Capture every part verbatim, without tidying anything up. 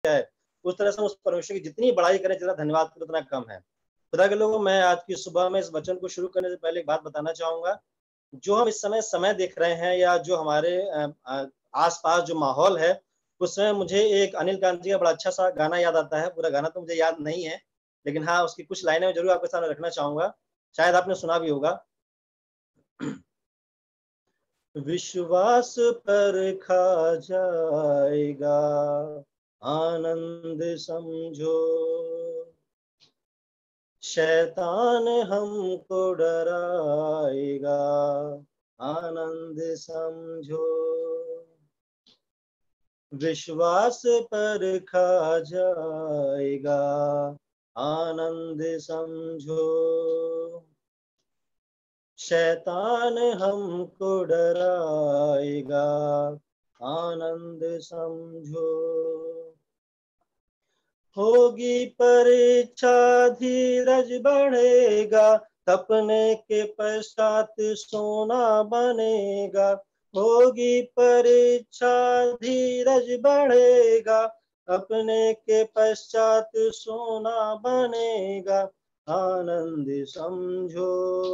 है, उस तरह से उस परमेश्वर की जितनी बड़ाई करें, जितना धन्यवाद करें उतना कम है। खुदा के लोगों, मैं आज की सुबह में इस वचन को शुरू करने से पहले एक बात बताना चाहूंगा। जो हम इस समय समय देख रहे हैं या जो हमारे आसपास जो माहौल है, उसमें मुझे एक अनिल कांत जी का बड़ा अच्छा सा गाना याद आता है। पूरा गाना तो मुझे याद नहीं है, लेकिन हाँ, उसकी कुछ लाइनें मैं जरूर आपके सामने रखना चाहूंगा, शायद आपने सुना भी होगा। विश्वास पर खा जाएगा, आनंद समझो, शैतान हमको डराएगा, आनंद समझो। विश्वास पर खा जाएगा, आनंद समझो, शैतान हमको डराएगा, आनंद समझो। होगी परीक्षा, धीरज बढ़ेगा, तपने के पश्चात सोना बनेगा। होगी परीक्षा, धीरज बढ़ेगा, अपने के पश्चात सोना बनेगा, आनंद समझो,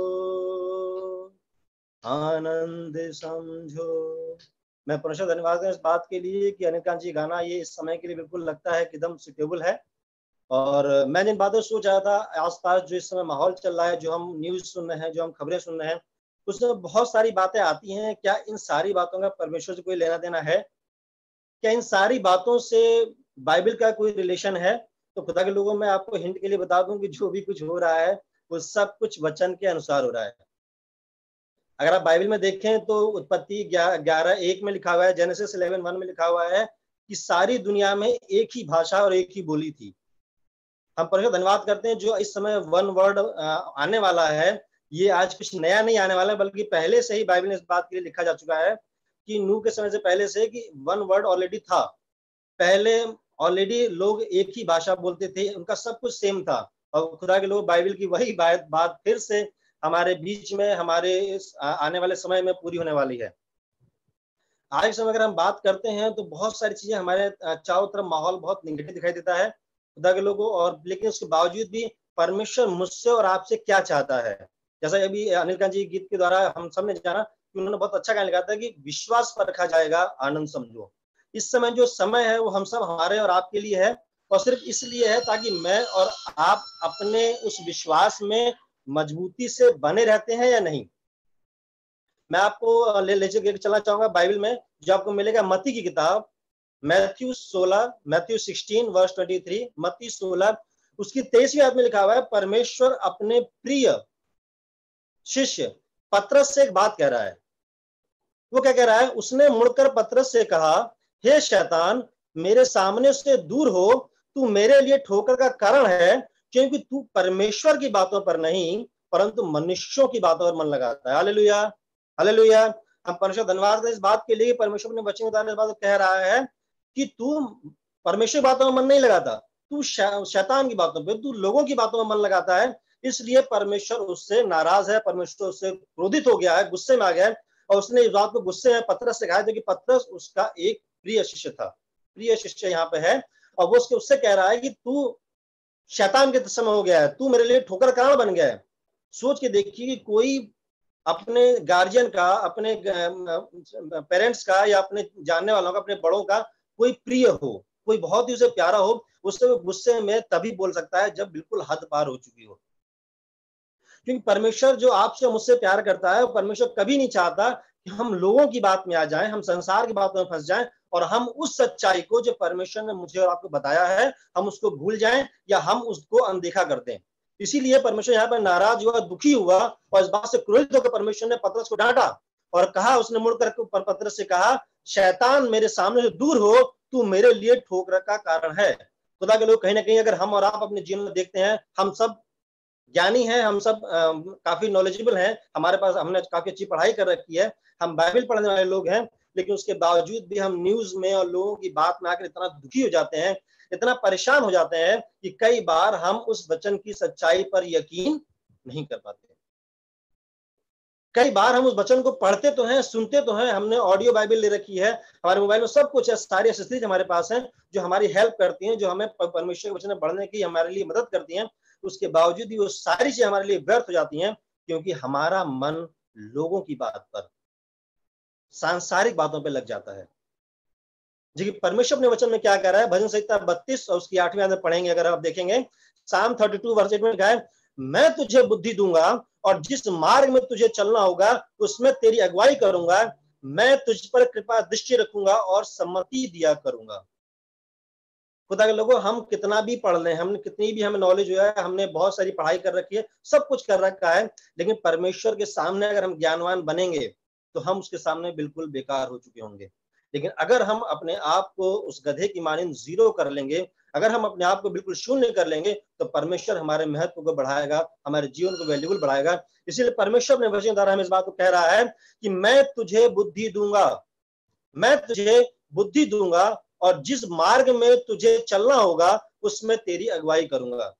आनंद समझो। मैं परमेश्वर धन्यवाद इस बात के लिए कि अनिल कांत जी गाना ये इस समय के लिए बिल्कुल लगता है कि एकदम सुटेबल है। और मैं जिन बातों सोच रहा था, आसपास जो इस समय माहौल चल रहा है, जो हम न्यूज सुन रहे हैं, जो हम खबरें सुन रहे हैं, उसमें बहुत सारी बातें आती हैं। क्या इन सारी बातों का परमेश्वर से कोई लेना देना है? क्या इन सारी बातों से बाइबल का कोई रिलेशन है? तो खुदा के लोगों, मैं आपको हिंट के लिए बता दूं कि जो भी कुछ हो रहा है वो सब कुछ वचन के अनुसार हो रहा है। अगर आप बाइबल में देखें तो उत्पत्ति ग्यारह एक में लिखा हुआ है, जेनेसिस इलेवन वन में लिखा हुआ है कि सारी दुनिया में एक ही भाषा और एक ही बोली थी। हम परमेश्वर धन्यवाद करते हैं जो इस समय वन वर्ड आने वाला है, ये आज कुछ नया नहीं आने वाला है, बल्कि पहले से ही बाइबल में इस बात के लिए लिखा जा चुका है कि नूह के समय से पहले से कि वन वर्ड ऑलरेडी था। पहले ऑलरेडी लोग एक ही भाषा बोलते थे, उनका सब कुछ सेम था। और खुदा के लोग, बाइबल की वही बात बात फिर से हमारे बीच में, हमारे इस आने वाले समय में पूरी होने वाली है। आज के समय अगर हम बात करते हैं तो बहुत सारी चीजें हमारे चारों तरफ माहौल बहुत निगेटिव दिखाई देता है खुदा के लोगों, और लेकिन उसके बावजूद भी परमेश्वर मुझसे और आपसे क्या चाहता है। जैसा अभी अनिल कांत जी गीत के द्वारा हम सब ने जाना कि उन्होंने बहुत अच्छा गाना लिखा था कि विश्वास पर रखा जाएगा, आनंद समझो। इस समय जो समय है वो हम सब हमारे और आपके लिए है, और सिर्फ इसलिए है ताकि मैं और आप अपने उस विश्वास में मजबूती से बने रहते हैं या नहीं। मैं आपको ले ले चलना चाहूंगा बाइबल में, जो आपको मिलेगा मत्ती की किताब, मैथ्यू सोलह, Matthew sixteen verse twenty three, मत्ती सोलह उसकी तेईसवीं आयत में लिखा हुआ है, परमेश्वर अपने प्रिय शिष्य पतरस से एक बात कह रहा है। वो क्या कह रहा है? उसने मुड़कर पतरस से कहा, हे शैतान, मेरे सामने से दूर हो, तू मेरे लिए ठोकर का कारण है, क्योंकि तू परमेश्वर की बातों पर नहीं परंतु मनुष्यों की बातों पर मन लगाता है। Hallelujah, hallelujah. हम परमेश्वर धन्यवाद इस बात के लिए, परमेश्वर ने वचन उतारने इस बात कह रहा है कि तू परमेश्वर की बातों में मन नहीं लगाता, तू शैतान की बातों पर, तू लोगों की बातों में मन लगाता है। इसलिए परमेश्वर उससे नाराज है, परमेश्वर उससे क्रोधित हो गया है, गुस्से में आ गया है, और उसने इस बात को गुस्से में पतरस से कहा था कि पतरस उसका एक प्रिय शिष्य था, प्रिय शिष्य यहाँ पे है, और वो उसके उससे कह रहा है कि तू शैतान के समय हो गया है, तू मेरे लिए ठोकर कारण बन गया है। सोच के देखिए कि कोई अपने गार्जियन का, अपने पेरेंट्स का, या अपने जानने वालों का, अपने बड़ों का कोई प्रिय हो, कोई बहुत ही उसे प्यारा हो, उससे वो गुस्से में तभी बोल सकता है जब बिल्कुल हद पार हो चुकी हो। क्योंकि परमेश्वर जो आपसे मुझसे प्यार करता है, परमेश्वर कभी नहीं चाहता कि हम लोगों की बात में आ जाएं, हम संसार की बातों में फंस जाएं, और हम उस सच्चाई को जो परमेश्वर ने मुझे और आपको बताया है, हम उसको भूल जाएं या हम उसको अनदेखा कर दें। इसीलिए परमेश्वर यहाँ पर नाराज हुआ, दुखी हुआ, और इस बात से क्रोधित होकर परमेश्वर ने पतरस को डांटा और कहा, उसने मुड़कर पतरस से कहा, शैतान, मेरे सामने से दूर हो, तू मेरे लिए ठोकर का कारण है। खुदा के लोग, कहीं ना कहीं अगर हम और आप अपने जीवन में देखते हैं, हम सब ज्ञानी हैं, हम सब आ, काफी नॉलेजेबल हैं, हमारे पास, हमने काफी अच्छी पढ़ाई कर रखी है, हम बाइबल पढ़ने वाले लोग हैं, लेकिन उसके बावजूद भी हम न्यूज में और लोगों की बात में आकर इतना दुखी हो जाते हैं, इतना परेशान हो जाते हैं कि कई बार हम उस वचन की सच्चाई पर यकीन नहीं कर पाते। कई बार हम उस वचन को पढ़ते तो हैं, सुनते तो हैं, हमने ऑडियो बाइबल ले रखी है, हमारे मोबाइल में सब कुछ है, सारी एसेसरीज हमारे पास हैं जो हमारी हेल्प करती हैं, जो हमें परमेश्वर के वचन में बढ़ने की हमारे लिए मदद करती हैं। उसके बावजूद भी वो सारी चीजें हमारे लिए व्यर्थ हो जाती हैं, क्योंकि हमारा मन लोगों की बात पर, सांसारिक बातों पर लग जाता है। जी, परमेश्वर अपने वचन में क्या कह रहा है, भजन संहिता बत्तीस और उसकी आठवीं आयत में पढ़ेंगे अगर आप देखेंगे, साम थर्टी टू वर्स एट में लिखा है, मैं तुझे बुद्धि दूंगा और जिस मार्ग में तुझे चलना होगा उसमें तेरी अगुवाई करूंगा, मैं तुझ पर कृपा दृष्टि रखूंगा और सम्मति दिया करूंगा। खुदा के लोगों, हम कितना भी पढ़ लें, हम कितनी भी हमें नॉलेज हुआ है, हमने बहुत सारी पढ़ाई कर रखी है, सब कुछ कर रखा है, लेकिन परमेश्वर के सामने अगर हम ज्ञानवान बनेंगे तो हम उसके सामने बिल्कुल बेकार हो चुके होंगे। लेकिन अगर हम अपने आप को उस गधे की मानिंद जीरो कर लेंगे, अगर हम अपने आप को बिल्कुल शून्य कर लेंगे, तो परमेश्वर हमारे महत्व को बढ़ाएगा, हमारे जीवन को वैल्यूबल बढ़ाएगा। इसीलिए परमेश्वर अपने वचन द्वारा हमें इस बात को कह रहा है कि मैं तुझे बुद्धि दूंगा, मैं तुझे बुद्धि दूंगा और जिस मार्ग में तुझे चलना होगा उसमें तेरी अगुवाई करूंगा।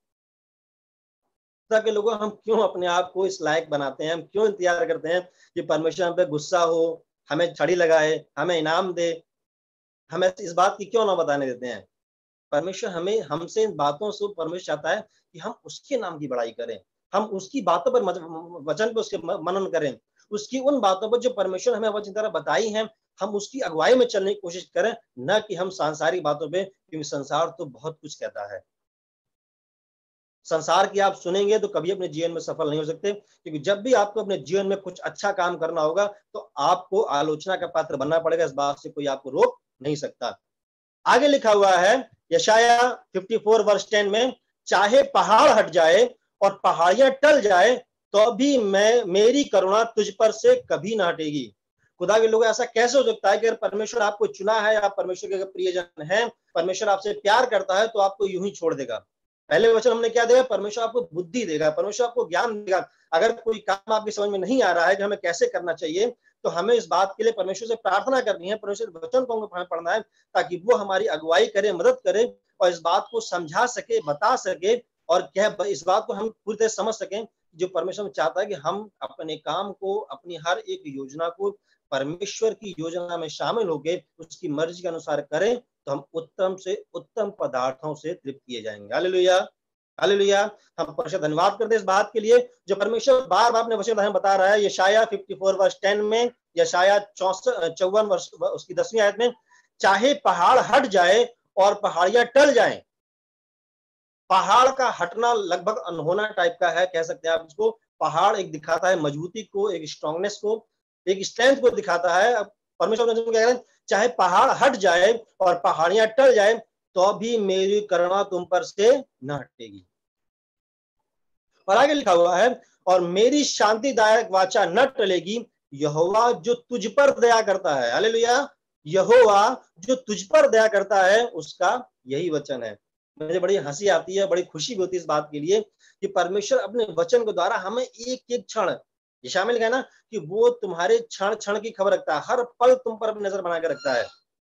के लोगों, हम क्यों अपने आप को इस लायक बनाते हैं, हम क्यों इंतजार करते हैं कि परमेश्वर हम पे गुस्सा हो, हमें छड़ी लगाए, हमें इनाम दे, हमें इस बात की क्यों ना बताने देते हैं। परमेश्वर हमें हमसे इन बातों से परमेश्वर चाहता है कि हम उसके नाम की बड़ाई करें, हम उसकी बातों पर वचन पर उसके मनन करें, उसकी उन बातों पर जो परमेश्वर हमें वचन द्वारा बताई हैं, हम उसकी अगुवाई में चलने की कोशिश करें, न कि हम सांसारिक बातों पे, क्योंकि संसार तो बहुत कुछ कहता है। संसार की आप सुनेंगे तो कभी अपने जीवन में सफल नहीं हो सकते, क्योंकि जब भी आपको अपने जीवन में कुछ अच्छा काम करना होगा तो आपको आलोचना का पात्र बनना पड़ेगा, इस बात से कोई आपको रोक नहीं सकता। आगे लिखा हुआ है यशाया चौवन वर्ष दस में, चाहे पहाड़ हट जाए और पहाड़ियां टल जाए तो भी मैं मेरी करुणा तुझ पर से कभी ना हटेगी। खुदा के लोग, ऐसा कैसे हो सकता है कि अगर परमेश्वर आपको चुना है, आप परमेश्वर के प्रियजन हैं, परमेश्वर आपसे प्यार करता है, तो आपको यूं ही छोड़ देगा। पहले वचन हमने क्या दिया, परमेश्वर आपको बुद्धि देगा, परमेश्वर आपको ज्ञान देगा। अगर कोई काम आपकी समझ में नहीं आ रहा है कि हमें कैसे करना चाहिए, तो हमें इस बात के लिए परमेश्वर से प्रार्थना करनी है, परमेश्वर के वचन को हमें पढ़ना है, ताकि वो हमारी अगुवाई करे, मदद करे और इस बात को समझा सके, बता सके, और क्या इस बात को हम पूरी तरह समझ सकें जो परमेश्वर चाहता है कि हम अपने काम को, अपनी हर एक योजना को परमेश्वर की योजना में शामिल होकर उसकी मर्जी के अनुसार करें, तो हम उत्तम से उत्तम पदार्थों से तृप्त किए जाएंगे। हालेलुया, हालेलुया। हम परमेश्वर धन्यवाद करते हैं इस बात के लिए जो परमेश्वर बार बार अपने वचन हमें बता रहा है। यशाया चौवन वर्ष दस में, यशाया चौवन वर्ष उसकी दसवीं आयत में, चाहे पहाड़ हट जाए और पहाड़ियां टल जाएं। पहाड़ का हटना लगभग अनहोना टाइप का है, कह सकते हैं आप इसको। पहाड़ एक दिखाता है मजबूती को, एक स्ट्रांगनेस को, एक स्ट्रेंथ को दिखाता है। परमेश्वर ने कह रहे हैं, चाहे पहाड़ हट जाए और पहाड़ियां टल जाए तो भी मेरी करुणा तुम पर से न हटेगी। और आगे लिखा हुआ है, और मेरी शांतिदायक वाचा न टलेगी, यहोवा जो तुझ पर दया करता है। हालेलुया, यहोवा जो तुझ पर दया करता है उसका यही वचन है। मुझे बड़ी हंसी आती है, बड़ी खुशी भी होती है इस बात के लिए कि परमेश्वर अपने वचन के द्वारा हमें एक एक क्षण, ये शामिल है ना कि वो तुम्हारे क्षण क्षण की खबर रखता है, हर पल तुम पर अपनी नजर बना के रखता है।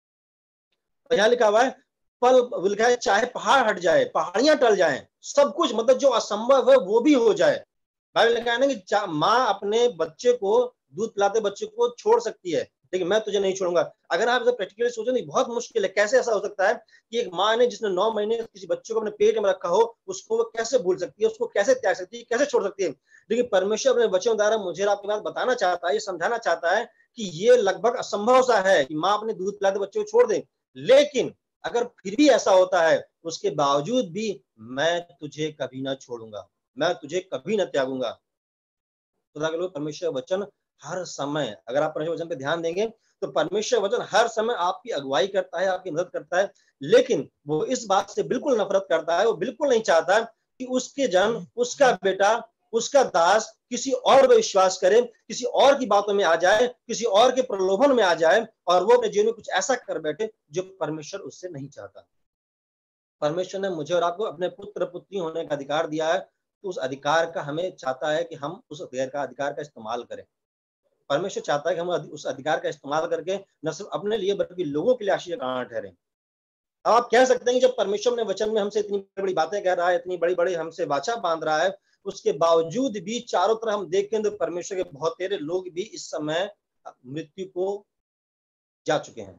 तो यहाँ लिखा हुआ है, पल लिखा है, चाहे पहाड़ हट जाए, पहाड़ियां टल जाएं, सब कुछ, मतलब जो असंभव है वो भी हो जाए। बाइबल लिखा है ना कि माँ अपने बच्चे को, दूध पिलाते बच्चे को छोड़ सकती है, लेकिन मैं तुझे नहीं छोड़ूंगा। अगर आप प्रैक्टिकली सोचो नहीं, बहुत मुश्किल है। कैसे ऐसा हो सकता है कि एक माँ ने जिसने नौ महीने किसी बच्चे को अपने पेट में रखा हो, उसको वो कैसे भूल सकती है, उसको कैसे त्याग सकती है, कैसे छोड़ सकती है। लेकिन परमेश्वर अपने वचन द्वारा मुझे आपके बात बताना चाहता है, ये समझाना चाहता है कि ये लगभग असंभव सा है कि माँ अपने दूध पिलाते बच्चे को छोड़ दे। लेकिन अगर फिर भी ऐसा होता है, उसके बावजूद भी मैं तुझे कभी ना छोड़ूंगा, मैं तुझे कभी ना त्यागूंगा। खुदा के लोग, परमेश्वर वचन हर समय, अगर आप परमेश्वर वचन पे ध्यान देंगे तो परमेश्वर वचन हर समय आपकी अगुवाई करता है, आपकी मदद करता है। लेकिन वो इस बात से बिल्कुल नफरत करता है, वो बिल्कुल नहीं चाहता कि उसके जन, उसका बेटा, उसका दास किसी और पर विश्वास करे, किसी और की बातों में आ जाए, किसी और के प्रलोभन में आ जाए और वो अपने जीवन में कुछ ऐसा कर बैठे जो परमेश्वर उससे नहीं चाहता। परमेश्वर ने मुझे और आपको अपने पुत्र पुत्री होने का अधिकार दिया है, तो उस अधिकार का हमें चाहता है कि हम उस अधिकार का अधिकार का इस्तेमाल करें। परमेश्वर चाहता है कि हम उस अधिकार का इस्तेमाल करके न सिर्फ अपने लिए बल्कि लोगों के लिए आशीष का कारण ठहरें। अब आप कह सकते हैं कि जब परमेश्वर ने वचन में हमसे इतनी बड़ी बातें कह रहा है, इतनी बड़ी बड़ी हमसे वाचा बांध रहा है, उसके बावजूद भी चारों तरफ हम देखें तो परमेश्वर के बहुत तेरे लोग भी इस समय मृत्यु को जा चुके हैं,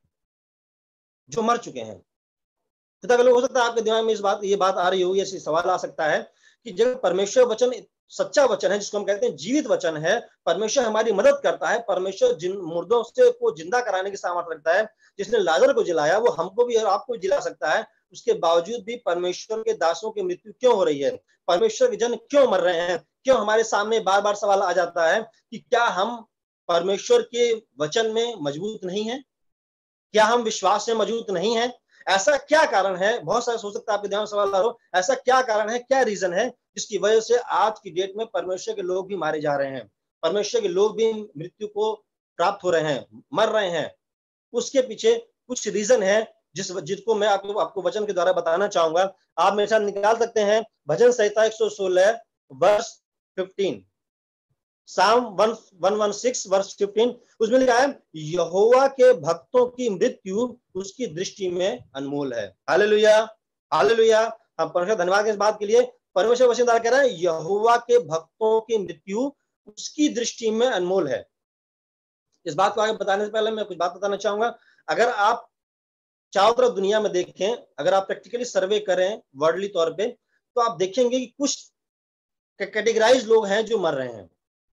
जो मर चुके हैं। तथा हो सकता है आपके दिमाग में इस बात ये बात आ रही होगी, ऐसी सवाल आ सकता है कि जब परमेश्वर वचन सच्चा वचन है, जिसको हम कहते हैं जीवित वचन है, परमेश्वर हमारी मदद करता है, परमेश्वर जिन मुर्दों से को जिंदा कराने की सामर्थ्य रखता है, जिसने लाजर को जिलाया वो हमको भी और आपको जिला सकता है, उसके बावजूद भी परमेश्वर के दासों की मृत्यु क्यों हो रही है, परमेश्वर के जन क्यों मर रहे हैं? क्यों हमारे सामने बार बार सवाल आ जाता है कि क्या हम परमेश्वर के वचन में मजबूत नहीं है? क्या हम विश्वास में मजबूत नहीं है? ऐसा क्या कारण है? बहुत सारे सोच सकता है आपके ध्यान में सवाल आ रहा हो, ऐसा क्या कारण है, क्या रीजन है जिसकी वजह से आज की डेट में परमेश्वर के लोग भी मारे जा रहे हैं, परमेश्वर के लोग भी मृत्यु को प्राप्त हो रहे हैं, मर रहे हैं? उसके पीछे कुछ रीजन है जिस जिसको मैं आपको आपको वचन के द्वारा बताना चाहूंगा। आप मेरे साथ निकाल सकते हैं भजन संहिता एक सौ सोलह वर्ष पंद्रह, साम एक सौ सोलह वर्ष पंद्रह, उसमें लिखा है यहोवा के भक्तों की मृत्यु उसकी दृष्टि में अनमोल है। Hallelujah, hallelujah. हम परमेश्वर धन्यवाद इस बात के लिए। परमेश्वर वचनदार कह रहा है यहोवा के भक्तों की मृत्यु उसकी दृष्टि में अनमोल है। इस बात को आगे बताने से पहले मैं कुछ बात बताना चाहूंगा। अगर आप चारों तरफ दुनिया में देखें, अगर आप प्रैक्टिकली सर्वे करें वर्ल्डली तौर पे, तो आप देखेंगे कि कुछ कैटेगराइज लोग हैं जो मर रहे हैं।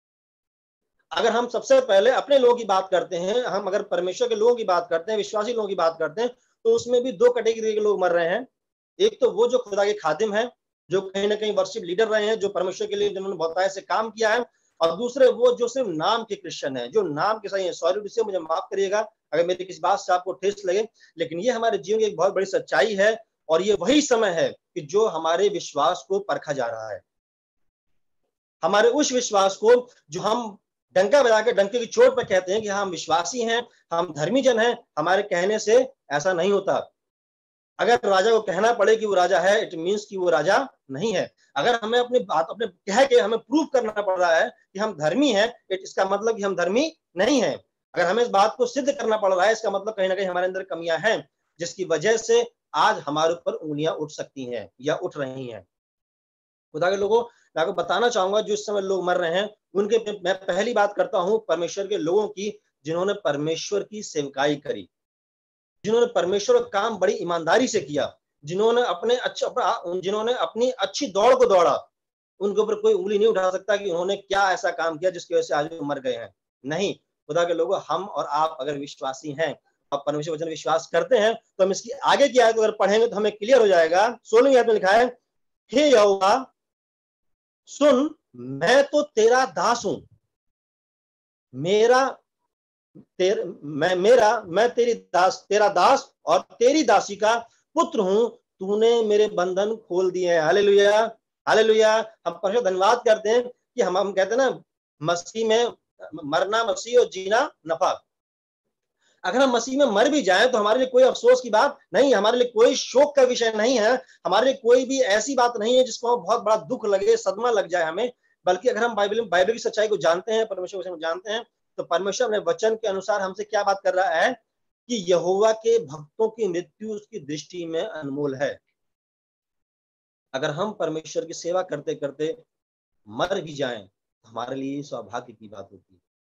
अगर हम सबसे पहले अपने लोगों की बात करते हैं, हम अगर परमेश्वर के लोगों की बात करते हैं, विश्वासी लोगों की बात करते हैं, तो उसमें भी दो कैटेगरी के लोग मर रहे हैं। एक तो वो जो खुदा के खादिम हैं, जो कहीं ना कहीं वर्शिप लीडर रहे हैं, जो परमेश्वर के लिए जिन्होंने बहुतायत से काम किया है, और दूसरे वो जो सिर्फ नाम के क्रिश्चियन है, जो नाम के सही है। सॉरी से मुझे माफ करिएगा अगर मेरी किसी बात से आपको ठेस लगे, लेकिन ये हमारे जीवन की एक बहुत बड़ी सच्चाई है, और ये वही समय है कि जो हमारे विश्वास को परखा जा रहा है, हमारे उस विश्वास को जो हम डंका बजा के डंके की चोट पर कहते हैं कि हम विश्वासी हैं, हम धर्मी जन हैं। हमारे कहने से ऐसा नहीं होता। अगर राजा को कहना पड़े कि वो राजा है, इट मींस कि वो राजा नहीं है। अगर हमें अपनी बात अपने कह के हमें प्रूव करना पड़ रहा है कि हम धर्मी हैं, इसका मतलब कि हम धर्मी नहीं है। अगर हमें इस बात को सिद्ध करना पड़ रहा है, इसका मतलब कहीं ना कहीं हमारे अंदर कमियां हैं, जिसकी वजह से आज हमारे ऊपर उंगलियां उठ सकती हैं या उठ रही हैं। खुदा के लोगों, मैं आपको बताना चाहूंगा जो इस समय लोग मर रहे हैं, उनके मैं पहली बात करता हूं परमेश्वर के लोगों की, जिन्होंने परमेश्वर की सेवकाई करी, जिन्होंने परमेश्वर का काम बड़ी ईमानदारी से किया, जिन्होंने अपने अच्छा जिन्होंने अपनी अच्छी दौड़ को दौड़ा। उनके ऊपर कोई उंगली नहीं उठा सकता कि उन्होंने क्या ऐसा काम किया जिसकी वजह से आज वो मर गए हैं। नहीं, खुदा के लोगों, हम और आप अगर विश्वासी हैं, आप परमेश्वर वचन विश्वास करते हैं, तो हम इसकी आगे की आयत अगर पढ़ेंगे तो हमें क्लियर हो जाएगा। सोलहवीं आयत में लिखा है, हे यहोवा सुन, मैं तो तेरा दास हूं, मेरा तेर, मैं मेरा मैं तेरी दास तेरा दास और तेरी दासी का पुत्र हूं, तूने मेरे बंधन खोल दिए हैं। हालेलुया, हालेलुया। हम परमेश्वर धन्यवाद करते हैं कि हम हम कहते हैं ना, मसीह में मरना मसीह और जीना नफा। अगर हम मसीह में मर भी जाएं तो हमारे लिए कोई अफसोस की बात नहीं, हमारे लिए कोई शोक का विषय नहीं है, हमारे लिए कोई भी ऐसी बात नहीं है जिसको बहुत बड़ा दुख लगे, सदमा लग जाए हमें। बल्कि अगर हम बाइबल बाइबल की सच्चाई को जानते हैं, परमेश्वर को जानते हैं, तो परमेश्वर अपने वचन के अनुसार हमसे क्या बात कर रहा है कि यहोवा के भक्तों की मृत्यु उसकी दृष्टि में अनमोल है। अगर हम परमेश्वर की सेवा करते करते मर भी जाएं तो हमारे लिए सौभाग्य की बात होती है।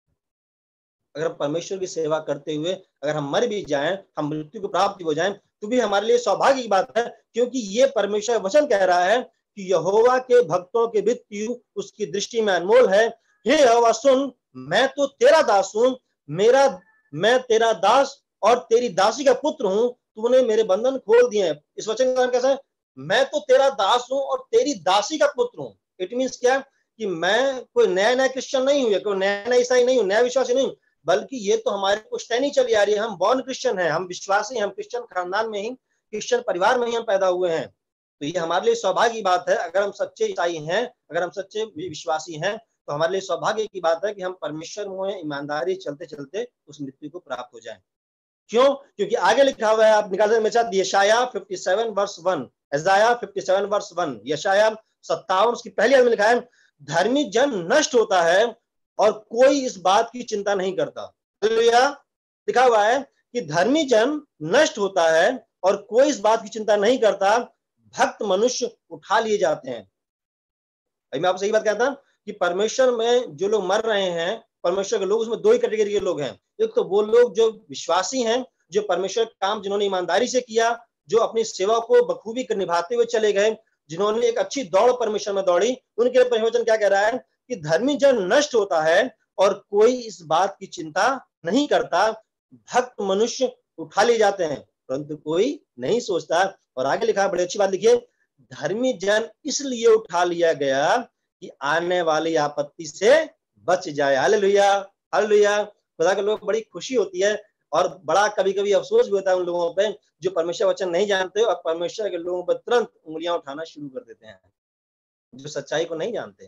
अगर परमेश्वर की सेवा करते हुए अगर हम मर भी जाएं, हम मृत्यु को प्राप्त हो जाएं, तो भी हमारे लिए सौभाग्य की बात है, क्योंकि ये परमेश्वर वचन कह रहा है कि यहोवा के भक्तों की मृत्यु उसकी दृष्टि में अनमोल है। हे यहोवा सुन, मैं तो तेरा दास हूं, मेरा मैं तेरा दास और तेरी दासी का पुत्र हूं, तूने मेरे बंधन खोल दिए हैं। इस वचन का नाम कैसा है? मैं तो तेरा दास हूं और तेरी दासी का पुत्र हूं। इट मीन्स क्या कि मैं कोई नया नया क्रिश्चियन नहीं हूं, कोई नया नया ईसाई नहीं हूं, नया विश्वासी नहीं हूं, बल्कि ये तो हमारे पुश्तैनी चली आ रही है। हम बॉर्न क्रिश्चियन हैं, हम विश्वासी हैं, हम क्रिश्चियन खानदान में ही, क्रिश्चियन परिवार में ही हम पैदा हुए हैं। तो ये हमारे लिए सौभाग्य की बात है। अगर हम सच्चे ईसाई हैं, अगर हम सच्चे विश्वासी हैं, तो हमारे लिए सौभाग्य की बात है कि हम परमेश्वर में ईमानदारी चलते चलते उस मृत्यु को प्राप्त हो जाएं। क्यों? क्योंकि आगे लिखा हुआ है, आप निकाल सकते मेरे साथ, यशाया सत्तावन वर्ष वन, यशाया सत्तावन वर्ष वन, यशाया सत्तावन उसकी पहली आयत में लिखा है, धर्मी जन नष्ट होता है और कोई इस बात की चिंता नहीं करता। हालेलुया। लिखा हुआ है कि धर्मी जन नष्ट होता है और कोई इस बात की चिंता नहीं करता, भक्त मनुष्य उठा लिए जाते हैं। अभी मैं आपसे यही बात कहता कि परमेश्वर में जो लोग मर रहे हैं, परमेश्वर के लोग, उसमें दो ही कैटेगरी के लोग हैं। एक तो वो लोग जो विश्वासी हैं, जो परमेश्वर का काम जिन्होंने ईमानदारी से किया, जो अपनी सेवा को बखूबी निभाते हुए चले गए, जिन्होंने एक अच्छी दौड़ परमेश्वर में दौड़ी, उनके लिए परमेश्वर क्या कह रहा है कि धर्मी जन नष्ट होता है और कोई इस बात की चिंता नहीं करता। भक्त मनुष्य उठा लिए जाते हैं परंतु कोई नहीं सोचता। और आगे लिखा, बड़ी अच्छी बात लिखिए, धर्मी जन इसलिए उठा लिया गया कि आने वाली आपत्ति से बच जाए। हालेलुया, हालेलुया। खुदा के लोग बड़ी खुशी होती है और बड़ा कभी कभी अफसोस भी होता है उन लोगों पे जो परमेश्वर वचन नहीं जानते और परमेश्वर के लोगों पर तुरंत उंगलियां उठाना शुरू कर देते हैं, जो सच्चाई को नहीं जानते,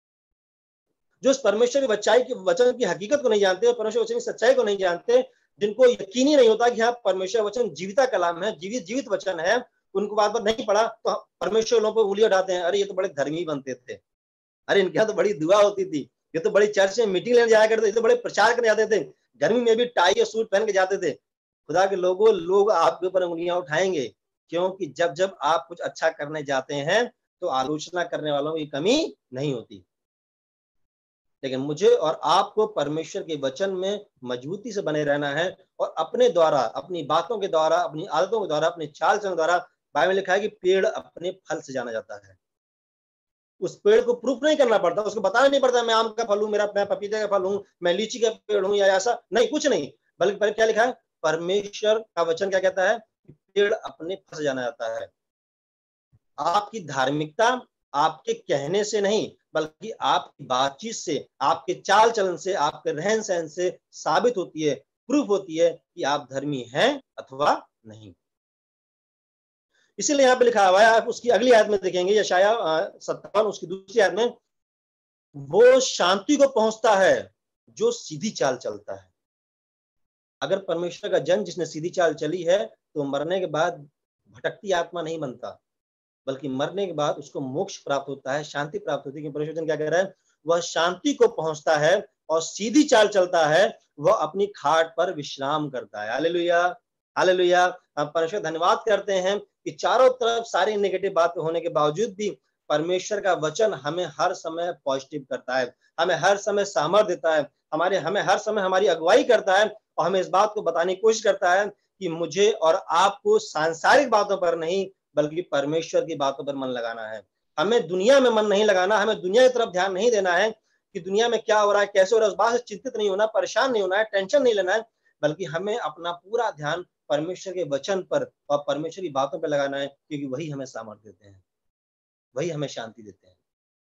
जो परमेश्वर की बच्चाई की वचन की हकीकत को नहीं जानते और परमेश्वर वचन की सच्चाई को नहीं जानते, जिनको यकीन ही नहीं होता कि हाँ परमेश्वर वचन जीविता कलाम है, जीवित जीवित वचन है, उनको बात बात नहीं पड़ा तो परमेश्वर लोगों पर उंगली उठाते हैं, अरे ये तो बड़े धर्मी बनते थे, अरे इनके यहाँ तो बड़ी दुआ होती थी, ये तो बड़ी चर्च में मीटिंग लेने जाया करते थे, ये तो बड़े प्रचार करने जाते थे, गर्मी में भी टाई और सूट पहन के जाते थे। खुदा के लोगों, लोग आपके ऊपर उंगलियां उठाएंगे, क्योंकि जब जब आप कुछ अच्छा करने जाते हैं तो आलोचना करने वालों की कमी नहीं होती। लेकिन मुझे और आपको परमेश्वर के वचन में मजबूती से बने रहना है और अपने द्वारा, अपनी बातों के द्वारा, अपनी आदतों के द्वारा, अपने चाल चलन द्वारा, बाइबल में लिखा है कि पेड़ अपने फल से जाना जाता है। उस पेड़ को प्रूफ नहीं करना पड़ता, उसको बताना नहीं पड़ता मैं आम का फल हूं, मेरा मैं पपीते का फल हूं, मैं लीची का पेड़ हूं, या ऐसा नहीं, कुछ नहीं, बल्कि क्या लिखा है, परमेश्वर का वचन क्या कहता है, पेड़ अपने फल से जाना जाता है। आपकी धार्मिकता आपके कहने से नहीं बल्कि आपकी बातचीत से, आपके चाल चलन से, आपके रहन सहन से साबित होती है, प्रूफ होती है कि आप धर्मी हैं अथवा नहीं। इसीलिए यहाँ पे लिखा हुआ है, आप उसकी अगली आयत में देखेंगे, यशाया सत्तावन उसकी दूसरी आयत में, वो शांति को पहुंचता है जो सीधी चाल चलता है। अगर परमेश्वर का जन जिसने सीधी चाल चली है तो मरने के बाद भटकती आत्मा नहीं बनता, बल्कि मरने के बाद उसको मोक्ष प्राप्त होता है, शांति प्राप्त होती है। परमेश्वर क्या कह रहा है, वह शांति को पहुंचता है और सीधी चाल चलता है, वह अपनी खाट पर विश्राम करता है। Hallelujah, hallelujah. हम परमेश्वर धन्यवाद करते हैं कि चारों तरफ सारी नेगेटिव बातें होने के बावजूद भी परमेश्वर का वचन हमें हर समय पॉजिटिव करता है, हमें हर समय सामर्थ्य देता है, हमारे हमें हर समय हमारी अगुवाई करता है और हमें इस बात को बताने की कोशिश करता है कि मुझे और आपको सांसारिक बातों पर नहीं बल्कि परमेश्वर की बातों पर मन लगाना है। हमें दुनिया में मन नहीं लगाना, हमें दुनिया की तरफ ध्यान नहीं देना है कि दुनिया में क्या हो रहा है, कैसे हो रहा है, उस बात से चिंतित नहीं होना, परेशान नहीं होना है, टेंशन नहीं लेना है, बल्कि हमें अपना पूरा ध्यान परमेश्वर के वचन पर और परमेश्वर की बातों पर लगाना है, क्योंकि वही हमें सामर्थ्य देते हैं, वही हमें शांति देते हैं।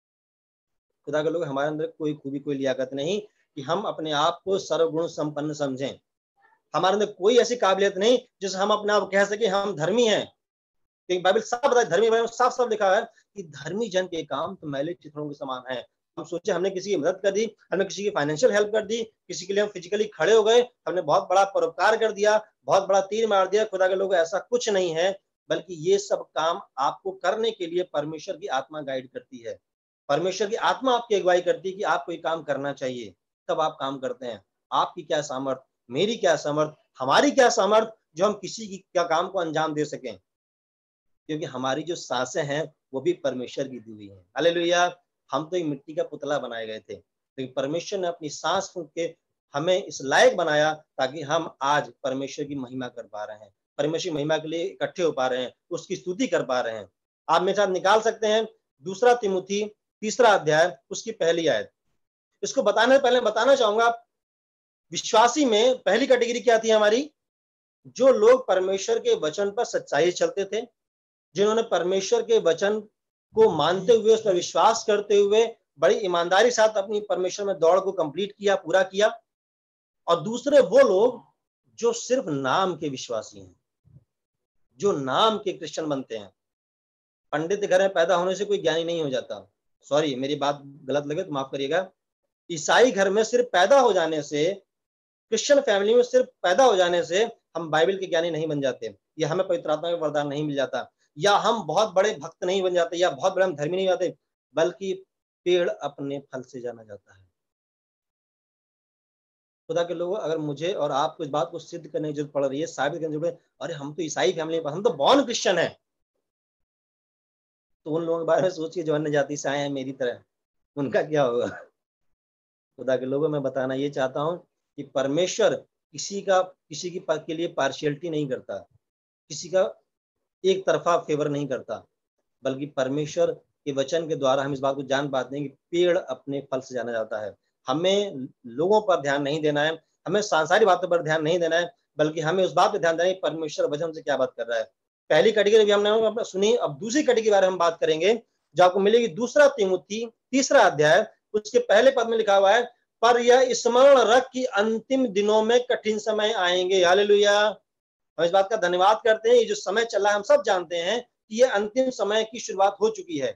खुदा के लोग, हमारे अंदर कोई खूबी, कोई लियाकत नहीं कि हम अपने आप को सर्वगुण संपन्न समझें। हमारे अंदर कोई ऐसी काबिलियत नहीं जिससे हम अपने आप कह सके हम धर्मी हैं, क्योंकि बाइबल साफ बताया, धर्मी बाइबल साफ साफ लिखा है कि धर्मी जन के काम तो मैले चित्रों के समान है। हम सोचे हमने किसी की मदद कर दी, हमने किसी की फाइनेंशियल हेल्प कर दी, किसी के लिए हम फिजिकली खड़े हो गए, हमने बहुत बड़ा परोपकार कर दिया, बहुत बड़ा तीर मार दिया। खुदा के लोग, ऐसा कुछ नहीं है, बल्कि ये सब काम आपको करने के लिए परमेश्वर की आत्मा गाइड करती है। परमेश्वर की आत्मा आपकी अगुवाई करती है कि आप कोई काम करना चाहिए, तब आप काम करते हैं। आपकी क्या सामर्थ, मेरी क्या सामर्थ, हमारी क्या सामर्थ जो हम किसी की क्या काम को अंजाम दे सकें, क्योंकि हमारी जो सांसें हैं वो भी परमेश्वर की दी हुई हैं। हालेलुया। हम तो एक मिट्टी का पुतला बनाए गए थे, लेकिन परमेश्वर ने अपनी सांस फूंक के हमें इस लायक बनाया ताकि हम आज परमेश्वर की महिमा कर पा रहे हैं, परमेश्वर की महिमा के लिए इकट्ठे हो पा रहे हैं, उसकी स्तुति कर पा रहे हैं। आप मेरे साथ निकाल सकते हैं दूसरा तिमुथी तीसरा अध्याय उसकी पहली आयत। इसको बताने पहले बताना चाहूंगा, विश्वासी में पहली कैटेगरी क्या थी हमारी, जो लोग परमेश्वर के वचन पर सच्चाई चलते थे, जिन्होंने परमेश्वर के वचन को मानते हुए, उस पर विश्वास करते हुए बड़ी ईमानदारी साथ अपनी परमेश्वर में दौड़ को कंप्लीट किया, पूरा किया। और दूसरे वो लोग जो सिर्फ नाम के विश्वासी हैं, जो नाम के क्रिश्चियन बनते हैं। पंडित के घर में पैदा होने से कोई ज्ञानी नहीं हो जाता, सॉरी मेरी बात गलत लगे तो माफ करिएगा। ईसाई घर में सिर्फ पैदा हो जाने से, क्रिश्चियन फैमिली में सिर्फ पैदा हो जाने से हम बाइबल के ज्ञानी नहीं बन जाते, या हमें पवित्र आत्मा का वरदान नहीं मिल जाता, या हम बहुत बड़े भक्त नहीं बन जाते, या बहुत बड़े हम धर्मी नहीं जाते, बल्कि पेड़ अपने फल से जाना जाता है। खुदा के लोगों, अगर मुझे और आपको इस बात को सिद्ध करने की जरूरत पड़ रही है, साबित करने की जरूरत है, अरे हम तो ईसाई फैमिली, हम तो बॉर्न क्रिश्चियन है, तो उन लोगों के बारे में सोचिए जो अन्य जाति से आए हैं मेरी तरह, उनका क्या होगा। खुदा के लोगों, मैं बताना ये चाहता हूँ कि परमेश्वर किसी का किसी की के लिए पार्शियलिटी नहीं करता, किसी का एक तरफा फेवर नहीं करता, बल्कि परमेश्वर के वचन के द्वारा हम इस बात को जान पाते हैं कि पेड़ अपने फल से जाना जाता है। हमें लोगों पर ध्यान नहीं देना है, हमें सांसारिक बातों पर ध्यान नहीं देना है, बल्कि हमें उस बात पर ध्यान देना है परमेश्वर वचन से क्या बात कर रहा है। पहली कैटेगरी भी हमने सुनी, अब दूसरी कैटेगरी के बारे में हम बात करेंगे जो आपको मिलेगी दूसरा तीमुथी तीसरा अध्याय, उसके पहले पद में लिखा हुआ है, पर यह स्मरण रख कि अंतिम दिनों में कठिन समय आएंगे। हालेलुया। हम इस बात का धन्यवाद करते हैं, ये जो समय चल रहा है हम सब जानते हैं कि ये अंतिम समय की शुरुआत हो चुकी है।